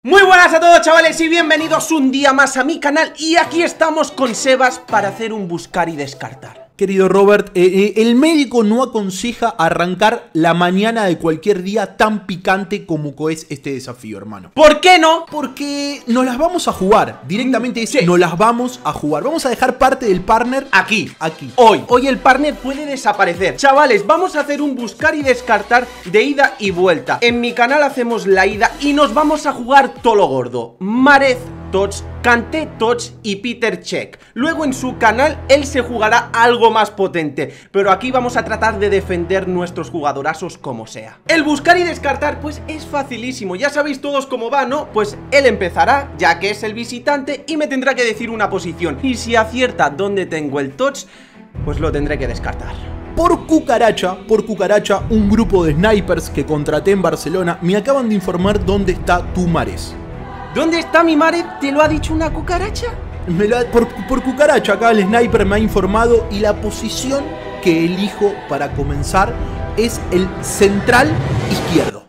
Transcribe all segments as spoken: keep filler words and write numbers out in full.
Muy buenas a todos, chavales, y bienvenidos un día más a mi canal. Y aquí estamos con Sebas para hacer un buscar y descartar. Querido Robert, eh, eh, el médico no aconseja arrancar la mañana de cualquier día tan picante como es este desafío, hermano. ¿Por qué no? Porque nos las vamos a jugar. Directamente es, Sí. nos las vamos a jugar. Vamos a dejar parte del partner Aquí, aquí. Hoy, hoy el partner puede desaparecer. Chavales, vamos a hacer un buscar y descartar de ida y vuelta. En mi canal hacemos la ida y nos vamos a jugar todo lo gordo. Márez, Tots, Kanté, Tots y Peter Cech. Luego en su canal él se jugará algo más potente, pero aquí vamos a tratar de defender nuestros jugadorazos como sea. El buscar y descartar pues es facilísimo. Ya sabéis todos cómo va, ¿no? Pues él empezará, ya que es el visitante, y me tendrá que decir una posición. Y si acierta dónde tengo el Tots, pues lo tendré que descartar. Por cucaracha, por cucaracha, un grupo de snipers que contraté en Barcelona me acaban de informar dónde está tu Mares. ¿Dónde está mi Márez? ¿Te lo ha dicho una cucaracha? Me lo ha- por, por cucaracha acá el sniper me ha informado y la posición que elijo para comenzar es el central izquierdo.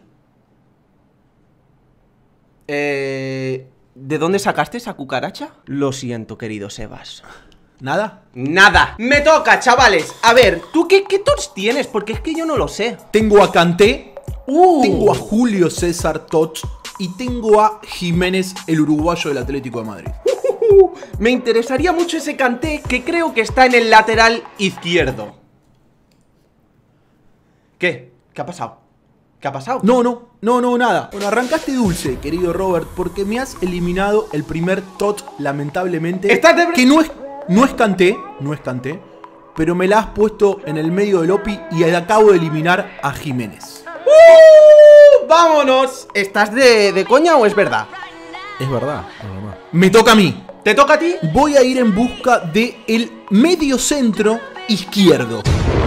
Eh... ¿De dónde sacaste esa cucaracha? Lo siento, querido Sebas. ¿Nada? ¡Nada! ¡Me toca, chavales! A ver, ¿tú qué, qué Tots tienes? Porque es que yo no lo sé. Tengo a Kanté, Uh. tengo a Julio César Tots y tengo a Jiménez, el uruguayo del Atlético de Madrid. Uh, me interesaría mucho ese Kanté, que creo que está en el lateral izquierdo. ¿Qué? ¿Qué ha pasado? ¿Qué ha pasado? No, no, no, no, nada. Bueno, arrancaste dulce, querido Robert, porque me has eliminado el primer Tots, lamentablemente. ¿Estás de... Que no es, no es Kanté, no es Kanté, pero me la has puesto en el medio del O P I y acabo de eliminar a Jiménez. ¡Uh! ¡Vámonos! ¿Estás de, de coña o es verdad? Es verdad, es verdad. Me toca a mí. ¿Te toca a ti? Voy a ir en busca de el medio centro izquierdo.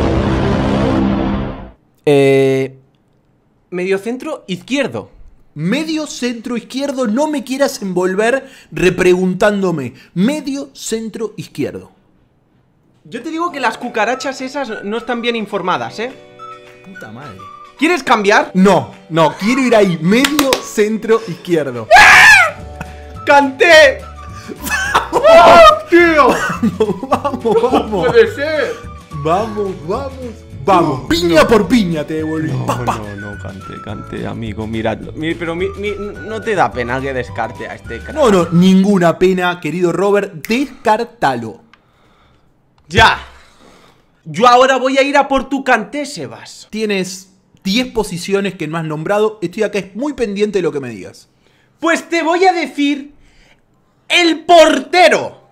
Eh... Mediocentro izquierdo. Medio centro izquierdo, no me quieras envolver repreguntándome. Medio centro izquierdo. Yo te digo que las cucarachas esas no están bien informadas, ¿eh? Puta madre. ¿Quieres cambiar? No, no, quiero ir ahí. Medio centro izquierdo. ¡Kanté! ¡Oh, tío! Vamos, vamos. Puede ser. Vamos, vamos. Vamos, piña por piña te devolví. No, Pa, pa. no, no, Kanté, Kanté, amigo, miradlo. Mi- pero mi- mi- no te da pena que descarte a este crack. No, no, ninguna pena, querido Robert. Descartalo. ¡Ya! Yo ahora voy a ir a por tu Kanté, Sebas. Tienes diez posiciones que no has nombrado. Estoy acá muy pendiente de lo que me digas. Pues te voy a decir el portero.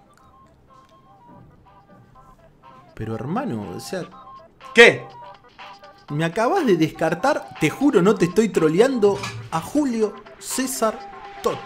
Pero hermano, o sea, ¿Qué? me acabas de descartar, te juro, no te estoy troleando, a Julio César Tots.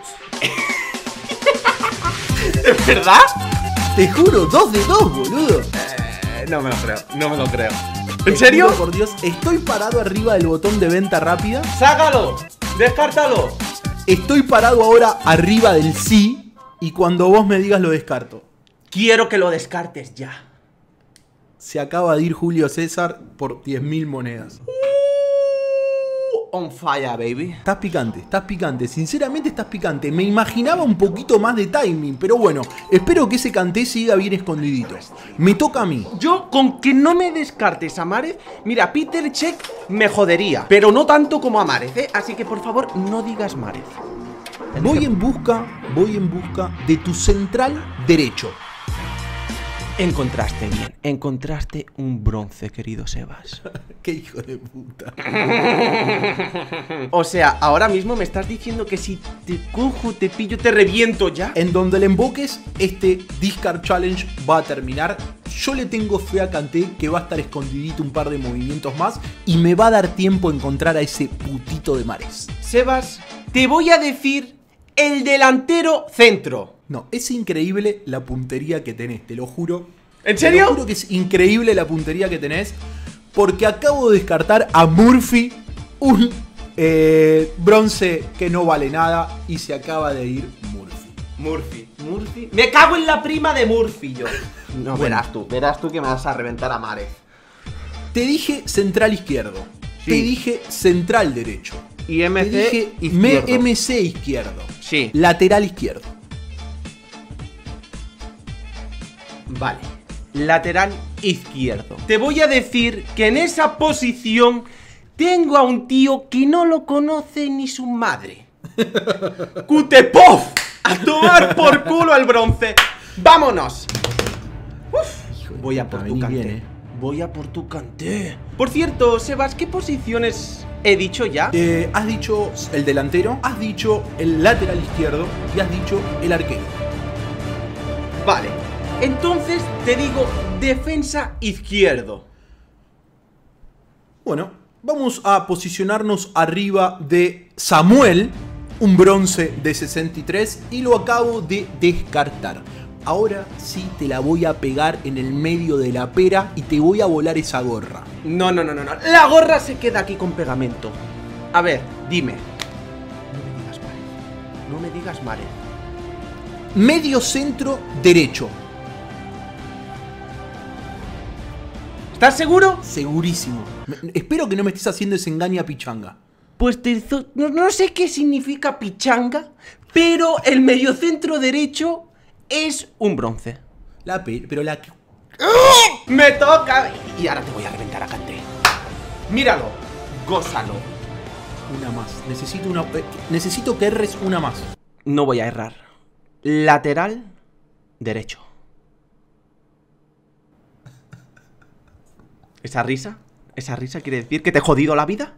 ¿Es verdad? Te juro, dos de dos, boludo. Eh, no me lo creo, no me lo creo. Te ¿En serio? juro, por Dios, estoy parado arriba del botón de venta rápida. ¡Sácalo! ¡Descártalo! Estoy parado ahora arriba del sí. Y cuando vos me digas lo descarto. Quiero que lo descartes ya. Se acaba de ir Julio César por diez mil monedas. On fire, baby. Estás picante, estás picante. Sinceramente estás picante. Me imaginaba un poquito más de timing. Pero bueno, espero que ese Kanté siga bien escondidito. Me toca a mí. Yo, con que no me descartes a Márez, mira, Peter Cech me jodería, pero no tanto como a Márez, ¿eh? Así que por favor, no digas Márez. Voy en busca, voy en busca de tu central derecho. Encontraste bien, encontraste un bronce, querido Sebas. Qué hijo de puta. O sea, ahora mismo me estás diciendo que si te cojo, te pillo, te reviento ya. En donde le emboques, este Discard Challenge va a terminar. Yo le tengo fe a Kanté que va a estar escondidito un par de movimientos más y me va a dar tiempo a encontrar a ese putito de Mares. Sebas, te voy a decir el delantero centro. No, es increíble la puntería que tenés, te lo juro. ¿En serio? Te lo juro que es increíble la puntería que tenés. Porque acabo de descartar a Murphy, un eh, bronce que no vale nada. Y se acaba de ir Murphy. Murphy, Murphy. Me cago en la prima de Murphy yo. No, Bueno. verás tú, verás tú que me vas a reventar a Márez. Te dije central izquierdo. Sí. Te dije central derecho. Y M C Te dije izquierdo. M C izquierdo. Sí. Lateral izquierdo. Vale. Lateral izquierdo. Te voy a decir que en esa posición tengo a un tío que no lo conoce ni su madre. ¡Kutepov! ¡A tomar por culo el bronce! ¡Vámonos! Uf, voy a por tu Vení Kanté. bien, eh. Voy a por tu Kanté. Por cierto, Sebas, ¿qué posiciones he dicho ya? Eh, has dicho el delantero, has dicho el lateral izquierdo y has dicho el arquero. Vale. Entonces te digo defensa izquierdo. Bueno, vamos a posicionarnos arriba de Samuel, un bronce de sesenta y tres, y lo acabo de descartar. Ahora sí te la voy a pegar en el medio de la pera y te voy a volar esa gorra. No, no, no, no, no. La gorra se queda aquí con pegamento. A ver, dime. No me digas Mare. No me digas Mare. Medio centro derecho. ¿Estás seguro? Segurísimo. Me- espero que no me estés haciendo ese engaña pichanga. Pues te hizo- no, no sé qué significa pichanga, pero el mediocentro derecho es un bronce. La pe- pero la... ¡Me toca! Y ahora te voy a reventar a Kanté. Míralo. Gózalo. Una más. Necesito una... eh, necesito que erres una más. No voy a errar. Lateral derecho. ¿Esa risa? ¿Esa risa quiere decir que te he jodido la vida?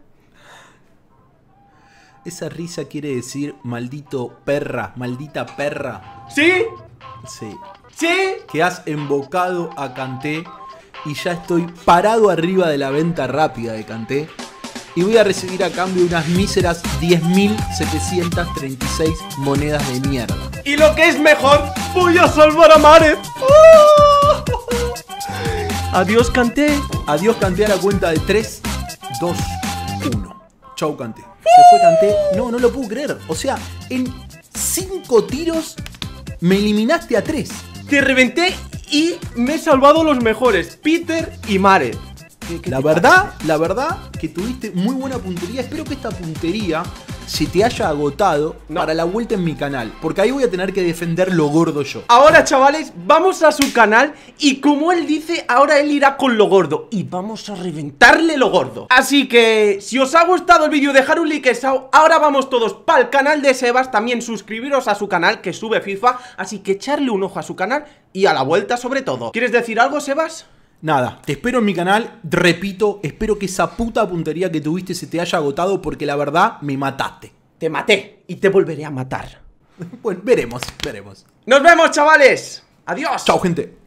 Esa risa quiere decir maldito perra, maldita perra. ¿Sí? Sí. ¿Sí? Que has embocado a Kanté y ya estoy parado arriba de la venta rápida de Kanté y voy a recibir a cambio unas míseras diez mil setecientas treinta y seis monedas de mierda. Y lo que es mejor, voy a salvar a Mare. ¡Oh! Adiós, Kanté. Adiós Kanté a la cuenta de tres, dos, uno. Chau Kanté. Se fue Kanté. No, no lo puedo creer. O sea, en cinco tiros me eliminaste a tres. Te reventé y me he salvado los mejores, Peter y Mare. ¿Qué- qué La te verdad, la verdad que tuviste muy buena puntería. Espero que esta puntería se te haya agotado No. para la vuelta en mi canal. Porque ahí voy a tener que defender lo gordo yo. Ahora, chavales, vamos a su canal y como él dice, ahora él irá con lo gordo y vamos a reventarle lo gordo. Así que, si os ha gustado el vídeo, dejar un like, sao. Ahora vamos todos para el canal de Sebas, también suscribiros a su canal que sube FIFA, así que echarle un ojo a su canal y a la vuelta sobre todo. ¿Quieres decir algo, Sebas? Nada, te espero en mi canal. Repito, espero que esa puta puntería que tuviste se te haya agotado porque la verdad me mataste. Te maté y te volveré a matar. Bueno, veremos, veremos. ¡Nos vemos, chavales! ¡Adiós! Chao, gente.